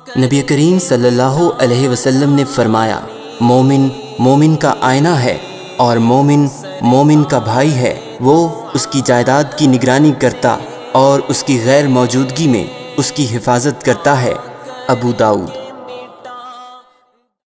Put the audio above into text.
नबी करीम सल्लल्लाहु अलैहि वसल्लम ने फरमाया, मोमिन मोमिन का आईना है और मोमिन मोमिन का भाई है। वो उसकी जायदाद की निगरानी करता और उसकी गैर मौजूदगी में उसकी हिफाजत करता है। अबू दाऊद।